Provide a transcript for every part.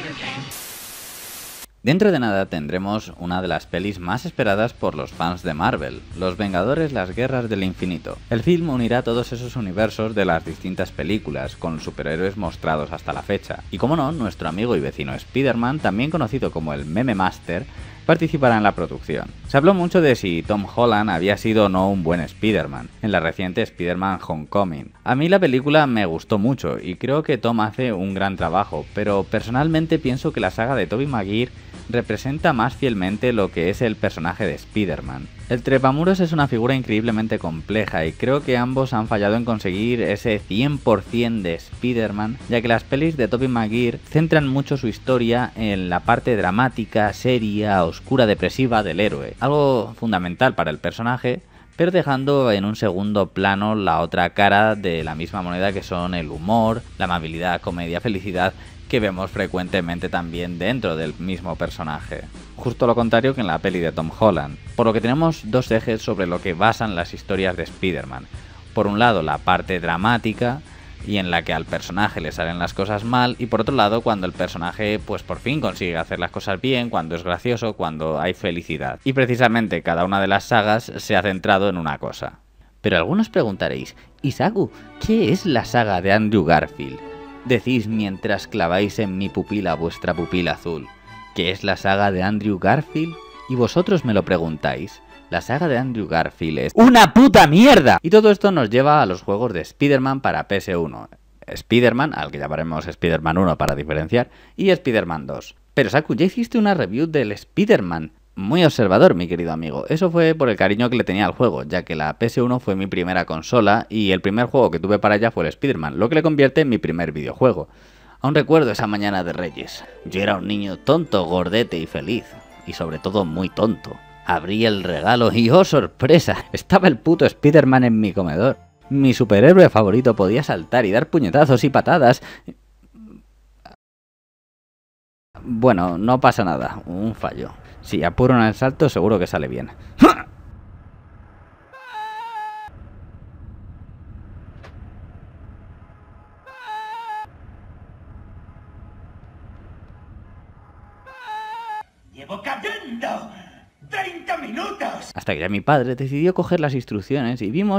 Dentro de nada tendremos una de las pelis más esperadas por los fans de Marvel, Los Vengadores, las Guerras del Infinito. El film unirá todos esos universos de las distintas películas, con superhéroes mostrados hasta la fecha. Y como no, nuestro amigo y vecino Spider-Man, también conocido como el Meme Master, participará en la producción. Se habló mucho de si Tom Holland había sido o no un buen Spider-Man, en la reciente Spider-Man Homecoming. A mí la película me gustó mucho y creo que Tom hace un gran trabajo, pero personalmente pienso que la saga de Tobey Maguire representa más fielmente lo que es el personaje de Spider-Man. El Trepamuros es una figura increíblemente compleja y creo que ambos han fallado en conseguir ese 100% de Spider-Man, ya que las pelis de Tobey Maguire centran mucho su historia en la parte dramática, seria, oscura, depresiva del héroe, algo fundamental para el personaje, pero dejando en un segundo plano la otra cara de la misma moneda, que son el humor, la amabilidad, comedia, felicidad, que vemos frecuentemente también dentro del mismo personaje. Justo lo contrario que en la peli de Tom Holland. Por lo que tenemos dos ejes sobre lo que basan las historias de Spider-Man. Por un lado, la parte dramática, y en la que al personaje le salen las cosas mal, y por otro lado, cuando el personaje pues por fin consigue hacer las cosas bien, cuando es gracioso, cuando hay felicidad. Y precisamente cada una de las sagas se ha centrado en una cosa. Pero algunos preguntaréis, Isagu, ¿qué es la saga de Andrew Garfield? Decís mientras claváis en mi pupila vuestra pupila azul, ¿qué es la saga de Andrew Garfield? Y vosotros me lo preguntáis. La saga de Andrew Garfield es ¡una puta mierda! Y todo esto nos lleva a los juegos de Spider-Man para PS1. Spider-Man, al que llamaremos Spider-Man 1 para diferenciar, y Spider-Man 2. Pero Saku, ya hiciste una review del Spider-Man. Muy observador, mi querido amigo. Eso fue por el cariño que le tenía al juego, ya que la PS1 fue mi primera consola y el primer juego que tuve para ella fue el Spider-Man, lo que le convierte en mi primer videojuego. Aún recuerdo esa mañana de Reyes. Yo era un niño tonto, gordete y feliz. Y sobre todo muy tonto. Abrí el regalo y ¡oh, sorpresa! Estaba el puto Spider-Man en mi comedor. Mi superhéroe favorito podía saltar y dar puñetazos y patadas. Bueno, no pasa nada, un fallo. Si apuro en el salto, seguro que sale bien. ¡Llevo cayendo! ¡30 minutos! Hasta que ya mi padre decidió coger las instrucciones y vimos...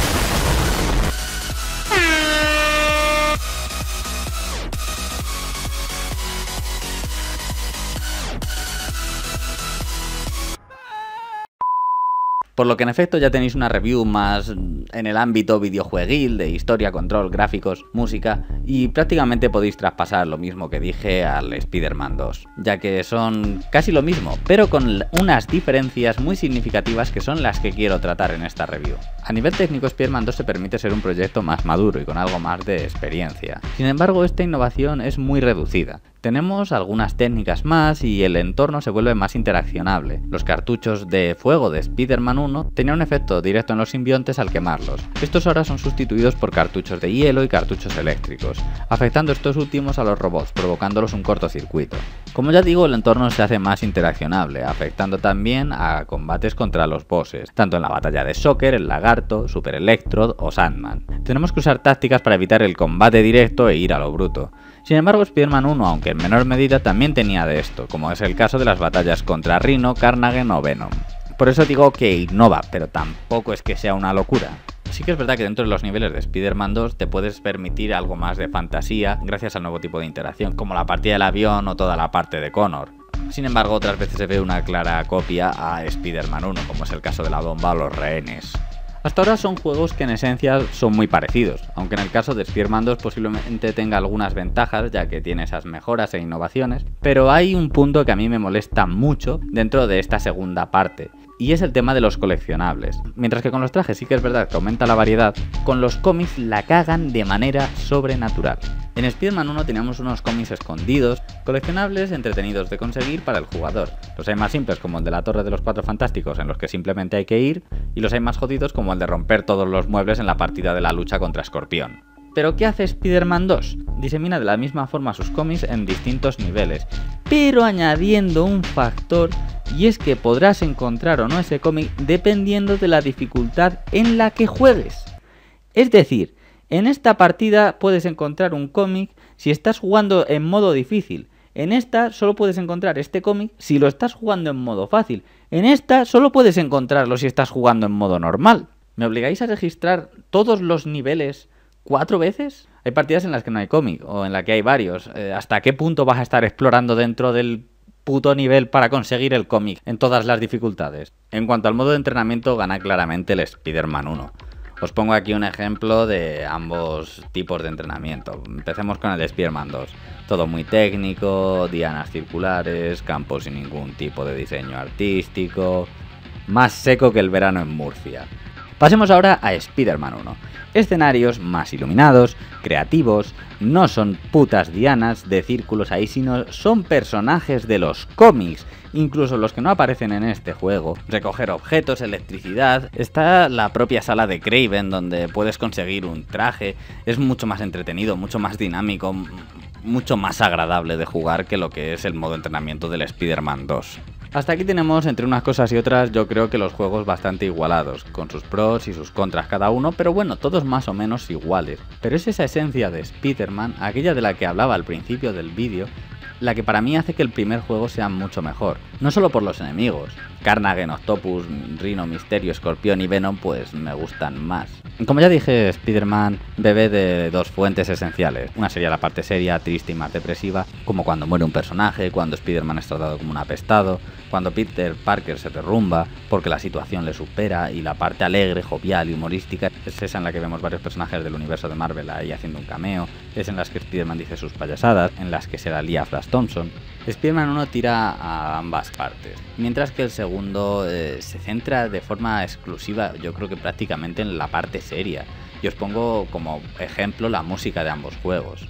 Por lo que en efecto ya tenéis una review más en el ámbito videojueguil, de historia, control, gráficos, música, y prácticamente podéis traspasar lo mismo que dije al Spider-Man 2, ya que son casi lo mismo, pero con unas diferencias muy significativas que son las que quiero tratar en esta review. A nivel técnico, Spider-Man 2 se permite ser un proyecto más maduro y con algo más de experiencia. Sin embargo, esta innovación es muy reducida. Tenemos algunas técnicas más y el entorno se vuelve más interaccionable. Los cartuchos de fuego de Spider-Man 1 tenían un efecto directo en los simbiontes al quemarlos. Estos ahora son sustituidos por cartuchos de hielo y cartuchos eléctricos, afectando estos últimos a los robots, provocándolos un cortocircuito. Como ya digo, el entorno se hace más interaccionable, afectando también a combates contra los bosses, tanto en la batalla de Shocker, el Lagarto, Super Electrode o Sandman. Tenemos que usar tácticas para evitar el combate directo e ir a lo bruto. Sin embargo, Spider-Man 1, aunque en menor medida, también tenía de esto, como es el caso de las batallas contra Rhino, Carnage o Venom. Por eso digo que innova, pero tampoco es que sea una locura. Sí que es verdad que dentro de los niveles de Spider-Man 2 te puedes permitir algo más de fantasía gracias al nuevo tipo de interacción, como la partida del avión o toda la parte de Connor. Sin embargo, otras veces se ve una clara copia a Spider-Man 1, como es el caso de la bomba o los rehenes. Hasta ahora son juegos que en esencia son muy parecidos, aunque en el caso de Spider-Man 2 posiblemente tenga algunas ventajas, ya que tiene esas mejoras e innovaciones, pero hay un punto que a mí me molesta mucho dentro de esta segunda parte, y es el tema de los coleccionables. Mientras que con los trajes sí que es verdad que aumenta la variedad, con los cómics la cagan de manera sobrenatural. En Spider-Man 1 teníamos unos cómics escondidos, coleccionables entretenidos de conseguir para el jugador. Los hay más simples como el de la Torre de los Cuatro Fantásticos, en los que simplemente hay que ir, y los hay más jodidos como el de romper todos los muebles en la partida de la lucha contra Escorpión. ¿Pero qué hace Spider-Man 2? Disemina de la misma forma sus cómics en distintos niveles, pero añadiendo un factor, y es que podrás encontrar o no ese cómic dependiendo de la dificultad en la que juegues. Es decir, en esta partida puedes encontrar un cómic si estás jugando en modo difícil, En esta solo puedes encontrar este cómic si lo estás jugando en modo fácil. En esta solo puedes encontrarlo si estás jugando en modo normal. ¿Me obligáis a registrar todos los niveles 4 veces? Hay partidas en las que no hay cómic, o en las que hay varios. ¿Hasta qué punto vas a estar explorando dentro del puto nivel para conseguir el cómic en todas las dificultades? En cuanto al modo de entrenamiento, gana claramente el Spider-Man 1. Os pongo aquí un ejemplo de ambos tipos de entrenamiento. Empecemos con el de Spider-Man 2. Todo muy técnico, dianas circulares, campos sin ningún tipo de diseño artístico. Más seco que el verano en Murcia. Pasemos ahora a Spider-Man 1. Escenarios más iluminados, creativos, no son putas dianas de círculos ahí, sino son personajes de los cómics, incluso los que no aparecen en este juego. Recoger objetos, electricidad, está la propia sala de Kraven donde puedes conseguir un traje, es mucho más entretenido, mucho más dinámico, mucho más agradable de jugar que lo que es el modo entrenamiento del Spider-Man 2. Hasta aquí tenemos, entre unas cosas y otras, yo creo que los juegos bastante igualados, con sus pros y sus contras cada uno, pero bueno, todos más o menos iguales. Pero es esa esencia de Spider-Man, aquella de la que hablaba al principio del vídeo, la que para mí hace que el primer juego sea mucho mejor. No solo por los enemigos. Carnage, Octopus, Rhino, Mysterio, Escorpión y Venom pues me gustan más. Como ya dije, Spider-Man bebe de dos fuentes esenciales. Una sería la parte seria, triste y más depresiva, como cuando muere un personaje, cuando Spider-Man es tratado como un apestado, cuando Peter Parker se derrumba porque la situación le supera, y la parte alegre, jovial y humorística es esa en la que vemos varios personajes del universo de Marvel ahí haciendo un cameo, es en las que Spider-Man dice sus payasadas, en las que se la lía Flash Thompson. Spider-Man 1 tira a ambas partes, mientras que el segundo se centra de forma exclusiva, yo creo que prácticamente en la parte seria. Y os pongo como ejemplo la música de ambos juegos.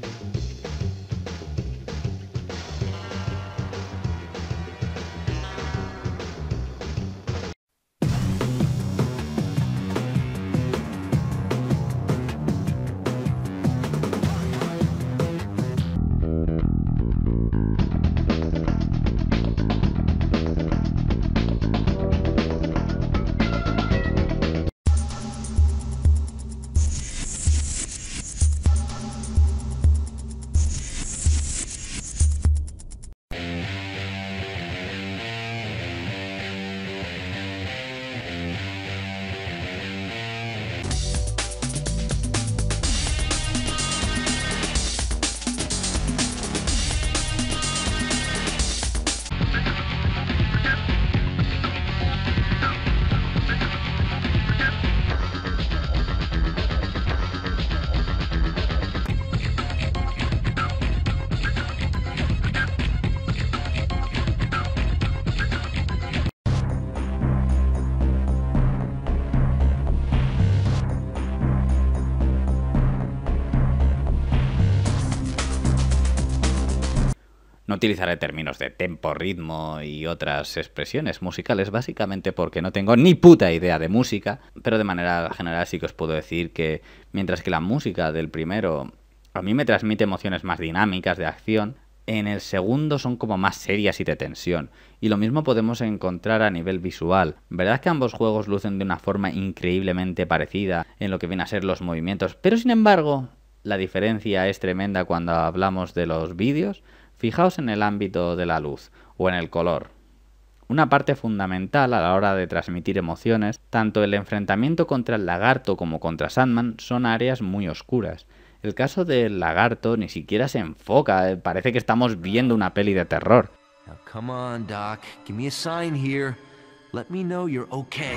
No utilizaré términos de tempo, ritmo y otras expresiones musicales, básicamente porque no tengo ni puta idea de música, pero de manera general sí que os puedo decir que mientras que la música del primero a mí me transmite emociones más dinámicas de acción, en el segundo son como más serias y de tensión, y lo mismo podemos encontrar a nivel visual. ¿Verdad que ambos juegos lucen de una forma increíblemente parecida en lo que viene a ser los movimientos? Pero sin embargo, la diferencia es tremenda cuando hablamos de los vídeos. Fijaos en el ámbito de la luz o en el color. Una parte fundamental a la hora de transmitir emociones, tanto el enfrentamiento contra el lagarto como contra Sandman son áreas muy oscuras. El caso del lagarto ni siquiera se enfoca, parece que estamos viendo una peli de terror. Now come on, Doc. Give me a sign here. Let me know you're okay.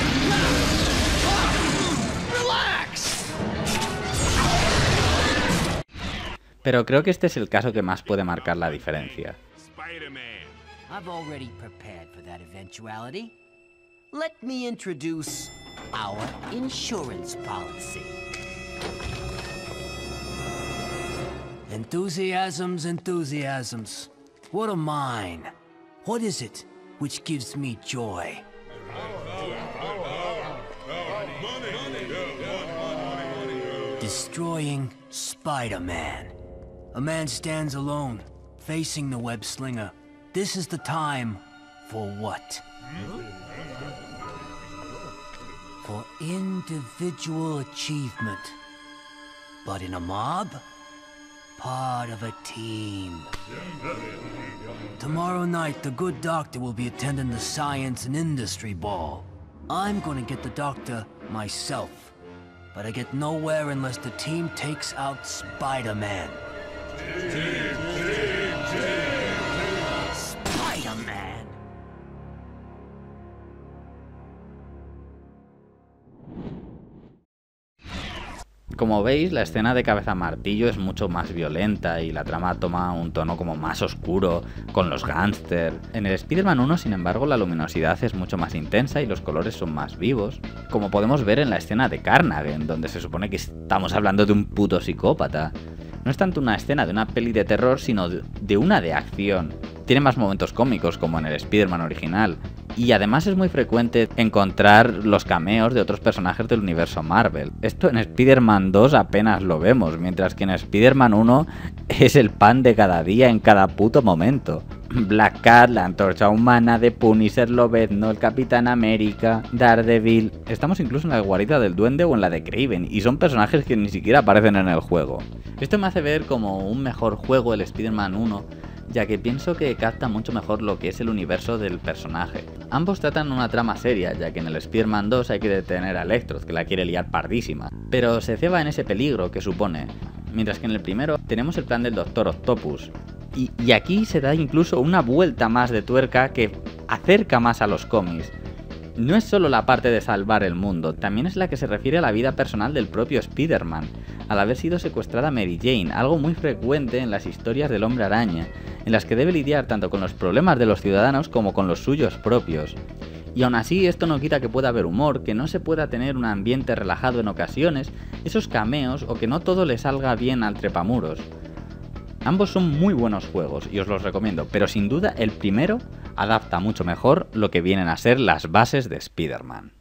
Pero creo que este es el caso que más puede marcar la diferencia. I've already prepared for that eventuality. Let me introduce our insurance policy. Enthusiasms, enthusiasms. What are mine? What is it which gives me joy? Destroying Spider-Man. A man stands alone, facing the web slinger. This is the time for what? For individual achievement. But in a mob? part of a team. Tomorrow night, the good doctor will be attending the Science and Industry Ball. I'm gonna get the doctor myself, but I get nowhere unless the team takes out Spider-Man. Spider-Man! Como veis, la escena de Cabeza Martillo es mucho más violenta y la trama toma un tono como más oscuro, con los gángsters. En el Spider-Man 1, sin embargo, la luminosidad es mucho más intensa y los colores son más vivos, como podemos ver en la escena de Carnage, donde se supone que estamos hablando de un puto psicópata. No es tanto una escena de una peli de terror, sino de una de acción. Tiene más momentos cómicos, como en el Spider-Man original, y además es muy frecuente encontrar los cameos de otros personajes del universo Marvel. Esto en Spider-Man 2 apenas lo vemos, mientras que en Spider-Man 1 es el pan de cada día en cada puto momento. Black Cat, la Antorcha Humana, The Punisher, Lobezno, el Capitán América, Daredevil... Estamos incluso en la guarida del Duende o en la de Kraven, y son personajes que ni siquiera aparecen en el juego. Esto me hace ver como un mejor juego el Spider-Man 1, ya que pienso que capta mucho mejor lo que es el universo del personaje. Ambos tratan una trama seria, ya que en el Spider-Man 2 hay que detener a Electro, que la quiere liar pardísima, pero se ceba en ese peligro que supone, mientras que en el primero tenemos el plan del Doctor Octopus, y aquí se da incluso una vuelta más de tuerca que acerca más a los cómics. No es solo la parte de salvar el mundo, también es la que se refiere a la vida personal del propio Spider-Man, al haber sido secuestrada Mary Jane, algo muy frecuente en las historias del Hombre Araña, en las que debe lidiar tanto con los problemas de los ciudadanos como con los suyos propios. Y aún así esto no quita que pueda haber humor, que no se pueda tener un ambiente relajado en ocasiones, esos cameos o que no todo le salga bien al trepamuros. Ambos son muy buenos juegos y os los recomiendo, pero sin duda el primero adapta mucho mejor lo que vienen a ser las bases de Spider-Man.